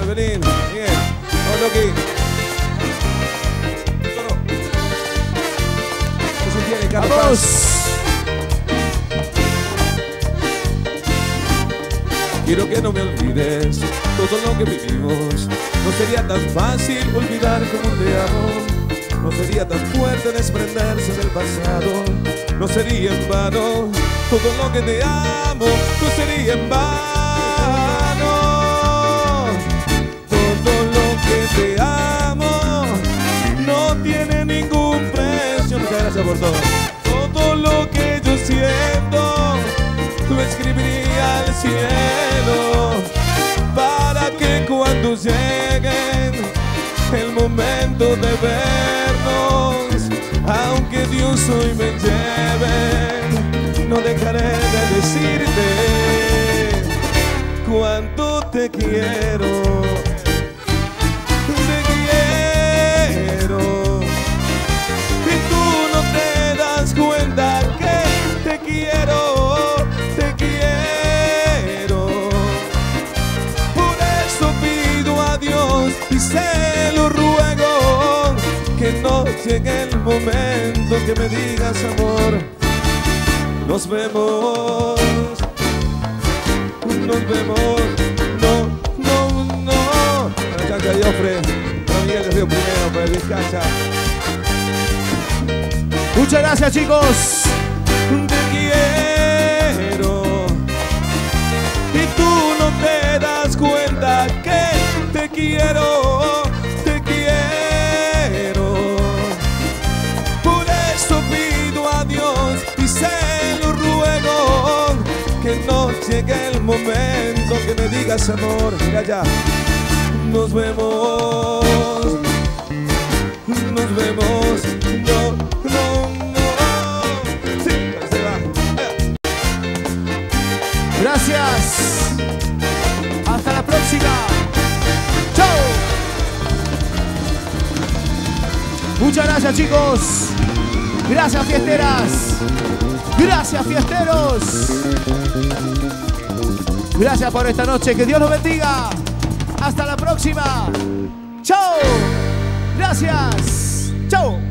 Evelyn, bien. Vamos, Loki. Solo. ¿Qué se tiene, Carlos? ¡Vamos! Quiero que no me olvides todo lo que vivimos. No sería tan fácil olvidar como te amo. No sería tan fuerte desprenderse del pasado. No sería en vano todo lo que te amo. No sería en vano todo lo que te amo. No tiene ningún precio. Muchas gracias por todo. Todo lo que yo siento lo escribiría al cielo, para que cuando llegue el momento de vernos, aunque Dios hoy me lleve, no dejaré de decirte cuánto te quiero. Te quiero y tú no te das cuenta que te quiero. Y se lo ruego, que no llegue el momento que me digas amor. Nos vemos, no, no, no. Para Chancha Diofre, para Miguel de Río Primero, para el Vizcacha. Muchas gracias, chicos. Te quiero y tú no te das cuenta que te quiero, te quiero. Por eso pido a Dios y se lo ruego, que no llegue el momento que me digas amor. Mira ya, nos vemos, no, no, no. Sí, se va. Gracias. Hasta la próxima. ¡Chao! Muchas gracias, chicos. Gracias, fiesteras. Gracias, fiesteros. Gracias por esta noche. Que Dios los bendiga. Hasta la próxima. ¡Chao! Gracias. ¡Chao!